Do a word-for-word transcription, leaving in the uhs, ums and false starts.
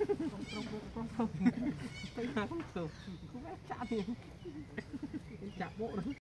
không không không không không không không không không không không không không không không không không